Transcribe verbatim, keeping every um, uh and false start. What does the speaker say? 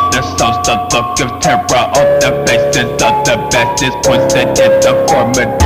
their souls. The look of terror on the faces of the best is poison in the form of